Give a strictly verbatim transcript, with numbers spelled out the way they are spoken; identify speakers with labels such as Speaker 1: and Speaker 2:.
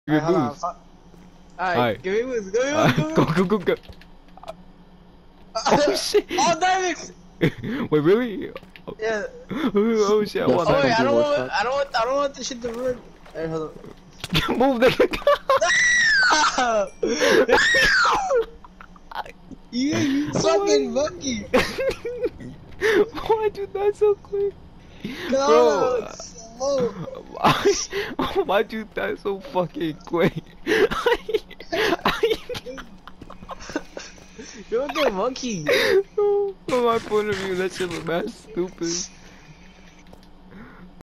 Speaker 1: Good
Speaker 2: Alright,
Speaker 1: moves.
Speaker 2: hold on.
Speaker 1: Alright,
Speaker 2: Alright, give me moves. Give me moves.
Speaker 1: Alright,
Speaker 2: Give me
Speaker 1: go,
Speaker 2: moves.
Speaker 1: go, go, go. Oh shit!
Speaker 2: Oh, damn it!
Speaker 1: Wait, really?
Speaker 2: Yeah.
Speaker 1: Oh shit! I
Speaker 3: Yes,
Speaker 1: want
Speaker 2: Oh
Speaker 3: I
Speaker 2: wait,
Speaker 3: can
Speaker 2: I
Speaker 3: do
Speaker 2: don't
Speaker 3: one
Speaker 2: want,
Speaker 3: shot.
Speaker 2: I don't want, I don't want this shit to ruin. Hey, hold
Speaker 1: to move the.
Speaker 2: on. You, you fucking monkey.
Speaker 1: Why'd you die so quick?
Speaker 2: No,
Speaker 1: Bro,
Speaker 2: it's slow.
Speaker 1: why, why'd you die so fucking quick?
Speaker 2: You're a good monkey.
Speaker 1: From my point of view, that shit was mad stupid.